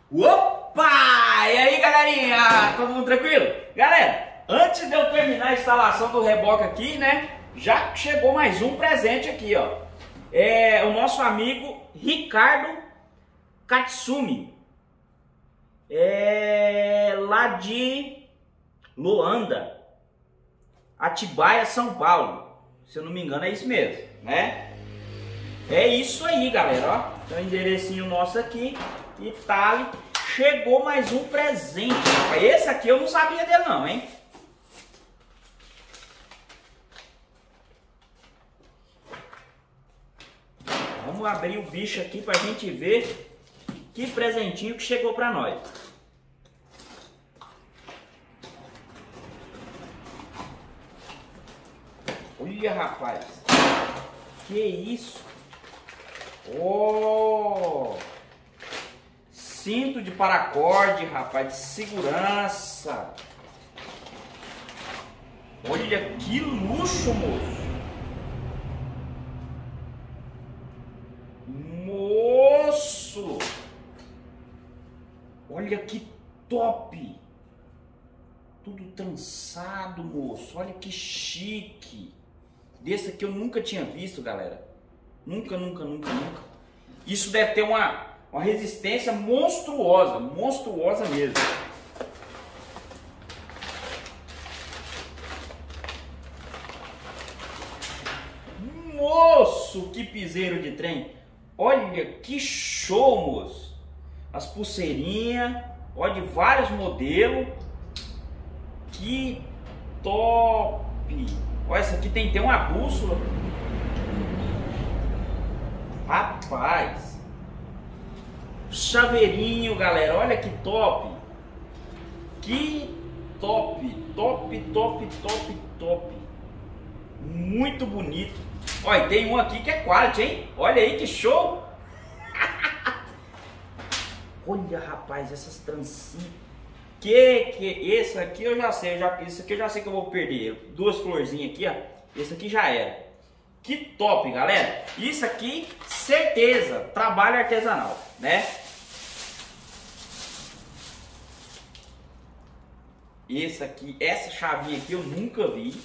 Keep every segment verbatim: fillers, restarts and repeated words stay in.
Opa! E aí, galerinha? Todo mundo tranquilo? Galera, antes de eu terminar a instalação do reboque aqui, né? Já chegou mais um presente aqui, ó. É o nosso amigo Ricardo Katsumi. É lá de Luanda, Atibaia, São Paulo. Se eu não me engano é isso mesmo, né? É isso aí, galera, ó. Tem o enderecinho nosso aqui, Itália. Chegou mais um presente. Esse aqui eu não sabia dele não, hein? Vamos abrir o bicho aqui pra gente ver que presentinho que chegou pra nós. Olha, rapaz. Que isso? Oh! Cinto de paracorde, rapaz, de segurança. Olha que luxo, moço. Moço! Olha que top! Tudo trançado, moço. Olha que chique. Desse aqui eu nunca tinha visto, galera. Nunca, nunca, nunca, nunca. Isso deve ter uma, uma resistência monstruosa. Monstruosa mesmo. Moço, que piseiro de trem. Olha que show, moço. As pulseirinhas. Olha, de vários modelos. Que top. Olha, essa aqui tem, tem uma bússola. Rapaz. Chaveirinho, galera. Olha que top. Que top. Top, top, top, top. Muito bonito. Olha, tem um aqui que é quality, hein? Olha aí que show. Olha, rapaz, essas trancinhas. Que que esse aqui eu já sei, eu já, esse aqui eu já sei que eu vou perder. Duas florzinhas aqui, ó. Esse aqui já era. Que top, galera. Isso aqui, certeza, trabalho artesanal, né? Esse aqui, essa chavinha aqui eu nunca vi.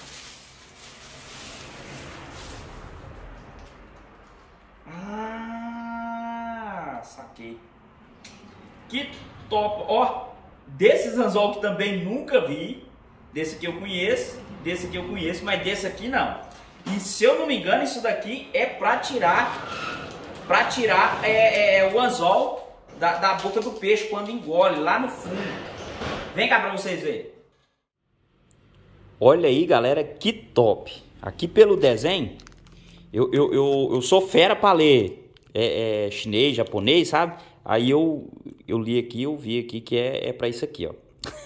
Ah, saquei. Que top, ó. Desses anzol que também nunca vi. Desse aqui eu conheço. Desse aqui eu conheço, mas desse aqui não. E se eu não me engano, isso daqui é pra tirar Pra tirar é, é, o anzol da, da boca do peixe quando engole, lá no fundo. Vem cá pra vocês verem. Olha aí, galera, que top. Aqui pelo desenho, eu, eu, eu, eu sou fera pra ler é, é, chinês, japonês, sabe? Aí eu, eu li aqui, eu vi aqui que é, é pra isso aqui, ó.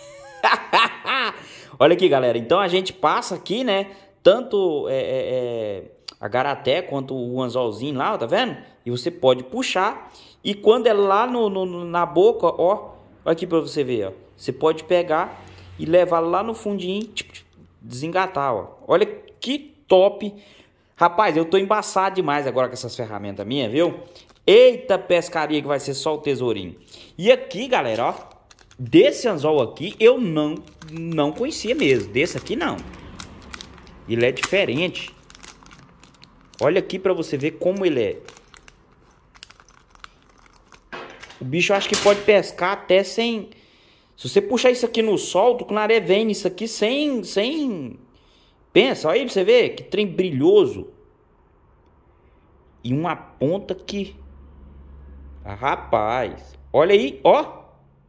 Olha aqui, galera. Então a gente passa aqui, né? Tanto é, é, é, a garaté quanto o anzolzinho lá, ó, tá vendo? E você pode puxar. E quando é lá no, no, na boca, ó. Olha aqui pra você ver, ó. Você pode pegar e levar lá no fundinho, tipo, desengatar, ó. Olha que top. Rapaz, eu tô embaçado demais agora com essas ferramentas minhas, viu? Eita pescaria que vai ser só o tesourinho. E aqui, galera, ó. Desse anzol aqui eu não, não conhecia mesmo. Desse aqui não. Ele é diferente. Olha aqui pra você ver como ele é. O bicho eu acho que pode pescar até sem... Se você puxar isso aqui no sol, o tucunaré vem nisso aqui sem... sem... Pensa, olha aí pra você ver. Que trem brilhoso. E uma ponta que... Ah, rapaz. Olha aí, ó.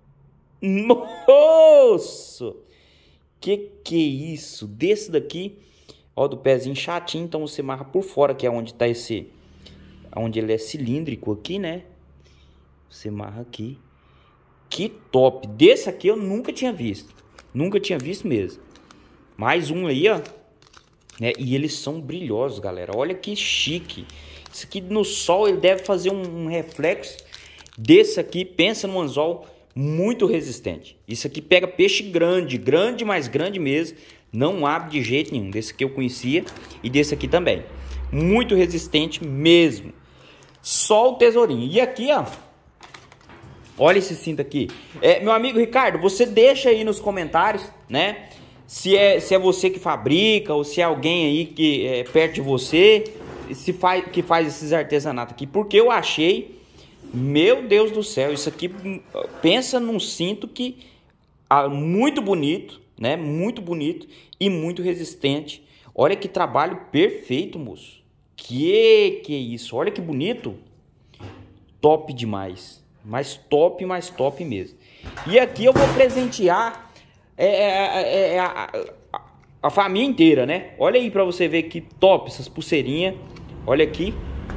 Moço! Que que é isso? Desse daqui, ó, do pezinho chatinho, então você marra por fora, que é onde tá esse, onde ele é cilíndrico aqui, né? Você marra aqui. Que top! Desse aqui eu nunca tinha visto. Nunca tinha visto mesmo. Mais um aí, ó. Né? E eles são brilhosos, galera. Olha que chique. Isso aqui no sol ele deve fazer um, um reflexo. Desse aqui, pensa no anzol muito resistente. Isso aqui pega peixe grande, grande, mais grande mesmo. Não abre de jeito nenhum. Desse aqui eu conhecia e desse aqui também. Muito resistente mesmo. Só o tesourinho. E aqui, ó, Olha esse cinto aqui. É, meu amigo Ricardo, você deixa aí nos comentários, né? Se é, se é você que fabrica ou se é alguém aí que é perto de você se faz, que faz esses artesanatos aqui. Porque eu achei, meu Deus do céu, isso aqui, pensa num cinto que ah, muito bonito, né? Muito bonito e muito resistente. Olha que trabalho perfeito, moço. Que que é isso? Olha que bonito. Top demais. Mais top, mais top mesmo. E aqui eu vou presentear é, é, é, a, a, a família inteira, né? Olha aí pra você ver que top essas pulseirinhas. Olha aqui.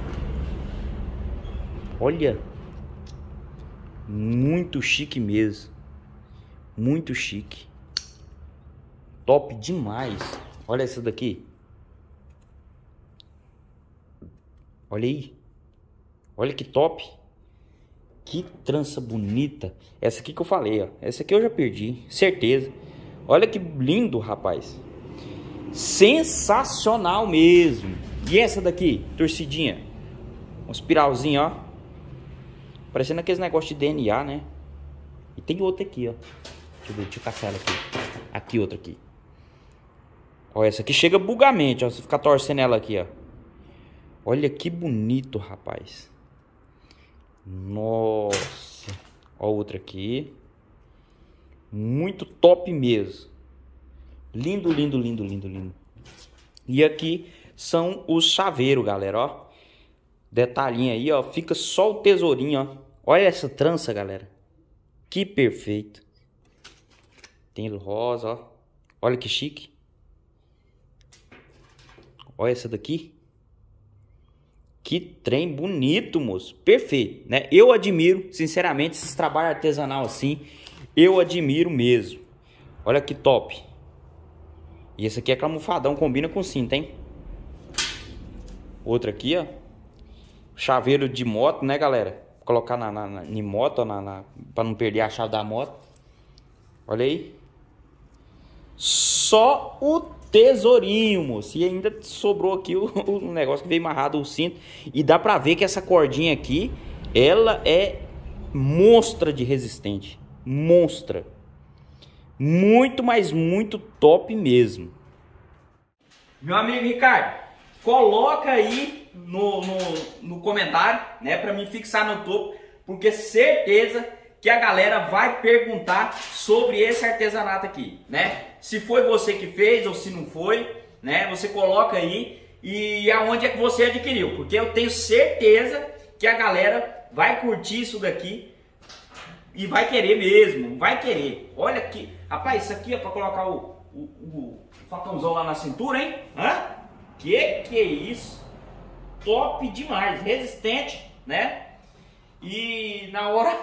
Olha. Muito chique mesmo. Muito chique. Top demais. Olha essa daqui. Olha aí. Olha que top. Que trança bonita. Essa aqui que eu falei, ó. Essa aqui eu já perdi, certeza. Olha que lindo, rapaz. Sensacional mesmo. E essa daqui, torcidinha. Um espiralzinho, ó. Parecendo aqueles negócios de D N A, né? E tem outra aqui, ó. Deixa eu ver, deixa eu caçar ela aqui. Aqui, outra aqui. Ó, essa aqui chega bugamente, ó. Você ficar torcendo ela aqui, ó. Olha que bonito, rapaz. Nossa. Ó, outra aqui. Muito top mesmo. Lindo, lindo, lindo, lindo, lindo. E aqui são os chaveiros, galera, ó. Detalhinho aí, ó. Fica só o tesourinho, ó. Olha essa trança, galera. Que perfeito. Tem rosa, ó. Olha que chique. Olha essa daqui. Que trem bonito, moço. Perfeito, né? Eu admiro, sinceramente, esses trabalhos artesanal assim. Eu admiro mesmo. Olha que top. E esse aqui é camufladão, combina com cinta, hein? Outra aqui, ó. Chaveiro de moto, né, galera? Colocar na, na, na em moto, na, na, pra não perder a chave da moto. Olha aí. Só o tesourinho, moço. E ainda sobrou aqui o, o negócio que veio amarrado, o cinto. E dá pra ver que essa cordinha aqui, ela é monstra de resistente. Monstra. Muito, mas muito top mesmo. Meu amigo Ricardo, coloca aí no, no, no comentário, né, pra mim fixar no topo, porque certeza que a galera vai perguntar sobre esse artesanato aqui, né? Se foi você que fez ou se não foi, né? Você coloca aí e aonde é que você adquiriu, porque eu tenho certeza que a galera vai curtir isso daqui e vai querer mesmo, vai querer. Olha aqui, rapaz, isso aqui é para colocar o, o, o facãozão lá na cintura, hein? Hã? Que que é isso? Top demais, resistente, né? E na hora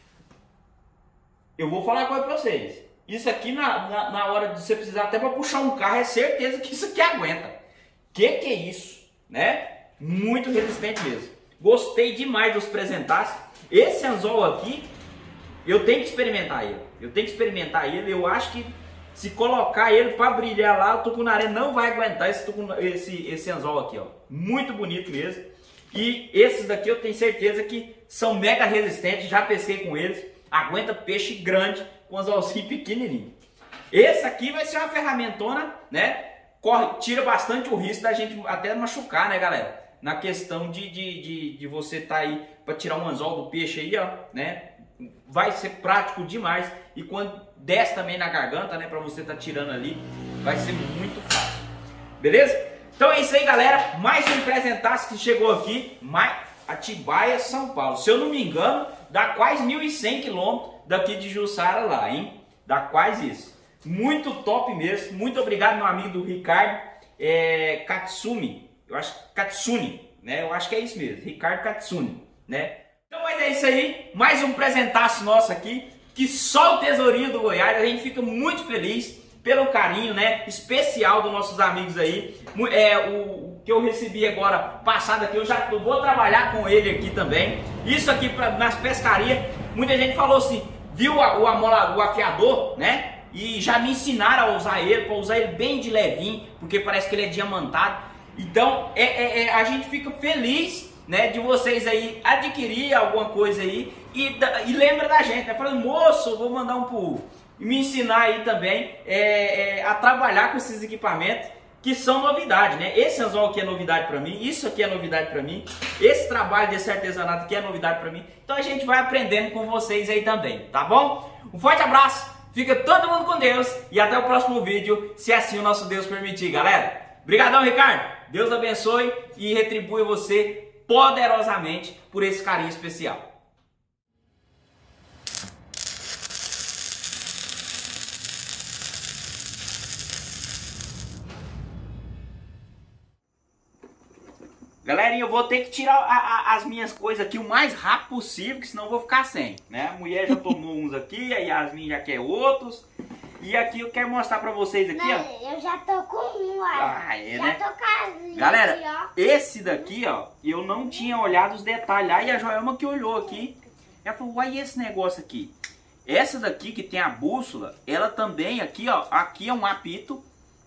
eu vou falar uma coisa pra vocês. Isso aqui na, na, na hora de você precisar até para puxar um carro, é certeza que isso aqui aguenta. Que que é isso, né? Muito resistente mesmo. Gostei demais dos presentaços. Esse anzol aqui, eu tenho que experimentar ele. Eu tenho que experimentar ele. Eu acho que se colocar ele para brilhar lá, o tucunaré não vai aguentar esse, esse, esse anzol aqui, ó. Muito bonito mesmo. E esses daqui eu tenho certeza que são mega resistentes. Já pesquei com eles. Aguenta peixe grande com anzolzinho pequenininho. Esse aqui vai ser uma ferramentona, né? Corre, tira bastante o risco da gente até machucar, né, galera? Na questão de, de, de, de você tá aí para tirar um anzol do peixe aí, ó, né? Vai ser prático demais. E quando desce também na garganta, né, para você tá tirando ali, vai ser muito fácil. Beleza? Então é isso aí, galera. Mais um presentaço que chegou aqui, Atibaia, São Paulo. Se eu não me engano, dá quase mil e cem quilômetros daqui de Jussara lá, hein? Dá quase isso. Muito top mesmo. Muito obrigado, meu amigo do Ricardo é, Katsumi. Eu acho Katsuni, né? Eu acho que é isso mesmo. Ricardo Katsuni, né? Então, mas é isso aí. Mais um presentaço nosso aqui. Que só o tesourinho do Goiás. A gente fica muito feliz pelo carinho, né? Especial dos nossos amigos aí. É, o que eu recebi agora, passado aqui, eu já eu vou trabalhar com ele aqui também. Isso aqui pra, nas pescarias. Muita gente falou assim, viu o, amola, o afiador, né? E já me ensinaram a usar ele, para usar ele bem de levinho, porque parece que ele é diamantado. Então, é, é, é, a gente fica feliz, né, de vocês aí adquirir alguma coisa aí e, e lembra da gente, né? Falando, moço, eu vou mandar um pro... me ensinar aí também é, é, a trabalhar com esses equipamentos que são novidade, né? Esse anzol aqui é novidade para mim, isso aqui é novidade para mim, esse trabalho desse artesanato aqui é novidade para mim. Então a gente vai aprendendo com vocês aí também, tá bom? Um forte abraço, fica todo mundo com Deus e até o próximo vídeo, se assim o nosso Deus permitir, galera. Obrigadão, Ricardo. Deus abençoe e retribui você poderosamente por esse carinho especial. Galerinha, eu vou ter que tirar a, a, as minhas coisas aqui o mais rápido possível, que senão eu vou ficar sem, né? A mulher já tomou uns aqui, a Yasmin já quer outros. E aqui eu quero mostrar pra vocês aqui, não, ó. Eu já tô com um, ó. Ah, é, já né? tô com as Galera, aqui, ó. esse daqui, ó, eu não tinha olhado os detalhes lá. E a Joelma que olhou aqui, ela falou, uai, e esse negócio aqui? Essa daqui que tem a bússola, ela também aqui, ó, aqui é um apito.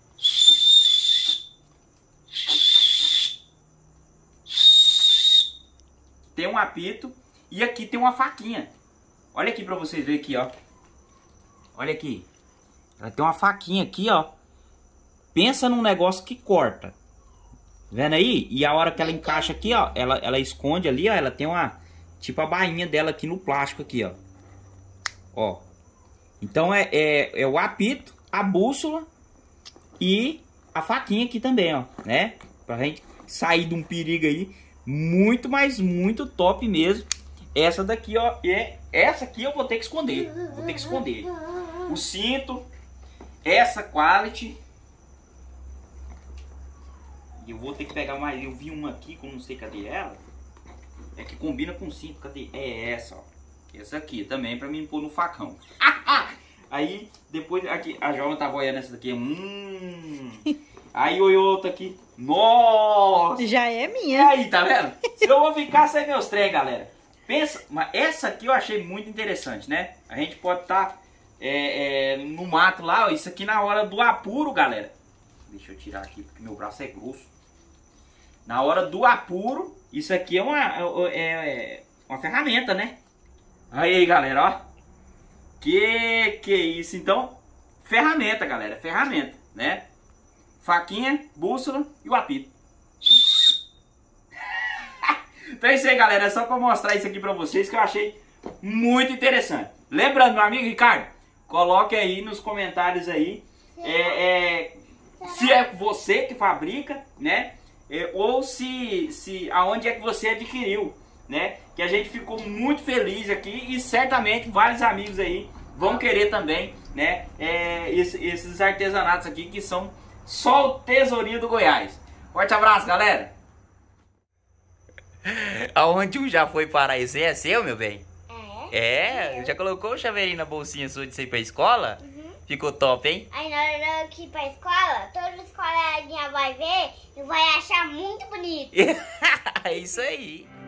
Tem um apito e aqui tem uma faquinha. Olha aqui pra vocês verem aqui, ó. Olha aqui. Ela tem uma faquinha aqui, ó. Pensa num negócio que corta. Vendo aí? E a hora que ela encaixa aqui, ó, ela, ela esconde ali, ó. Ela tem uma, tipo a bainha dela aqui no plástico aqui, ó. Ó. Então é, é, é o apito, a bússola e a faquinha aqui também, ó. Né? Pra gente sair de um perigo aí. Muito, mas muito top mesmo. Essa daqui, ó, é essa aqui eu vou ter que esconder. Vou ter que esconder. O cinto, essa quality. E eu vou ter que pegar mais. Eu vi uma aqui, que eu não sei cadê ela. É que combina com o cinto. Cadê? É essa, ó. Essa aqui também pra mim pôr no facão. Aí depois aqui a Joelma tá boiando essa daqui. Hum. Aí o outra aqui. Nossa! Já é minha. Aí, tá vendo? Se eu vou ficar sem meus trem, galera. Pensa, mas essa aqui eu achei muito interessante, né? A gente pode estar tá, é, é, no mato lá, ó, isso aqui na hora do apuro, galera. Deixa eu tirar aqui porque meu braço é grosso. Na hora do apuro, isso aqui é uma, é, é uma ferramenta, né? Aí, galera, ó. Que que isso? Então, ferramenta, galera, ferramenta, né? Faquinha, bússola e o apito. Então é isso aí, galera. É só pra mostrar isso aqui pra vocês que eu achei muito interessante. Lembrando, meu amigo Ricardo, coloque aí nos comentários aí é, é, se é você que fabrica, né? É, ou se, se aonde é que você adquiriu, né? Que a gente ficou muito feliz aqui e certamente vários amigos aí vão querer também, né? É, esse, esses artesanatos aqui que são só o tesourinho do Goiás. Forte abraço, galera. Aonde um já foi parar esse é seu, meu bem? É? É? Já colocou o chaveirinho na bolsinha sua de você ir pra escola? Uhum. Ficou top, hein? Aí na hora que ir pra escola, todos os coleguinhas vão ver e vai achar muito bonito. É isso aí.